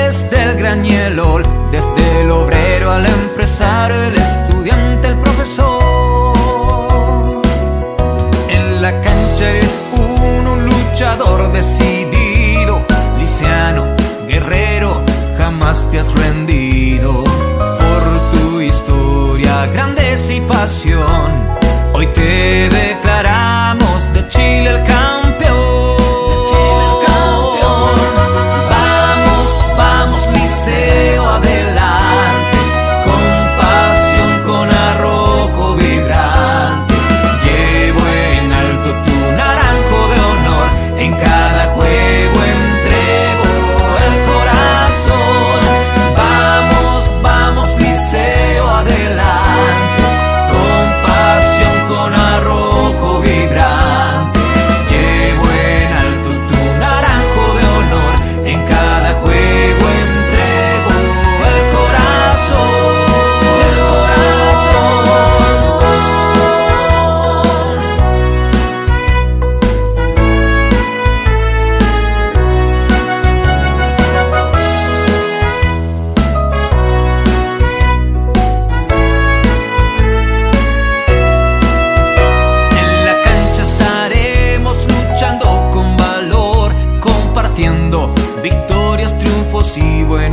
desde el grañelol, desde el obrero al empresario, el estudiante, el profesor. En la cancha eres un luchador decidido, lisiano, guerrero, jamás te has rendido. Por tu historia, grandeza y pasión, hoy te declaramos de Chile el campeón. Vamos, Liceo, adelante, con pasión, con arrojo vibrante. Llevo en alto tu naranjo de honor, en cada juego entrego el corazón. Vamos, Liceo, adelante, con pasión, con arrojo vibrante. Llevo en alto tu naranjo de honor, en cada juego entrego el corazón, el victorias, triunfos y buenas